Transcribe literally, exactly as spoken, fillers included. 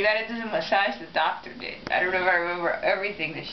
got into the massage the doctor did. I don't know if I remember everything that she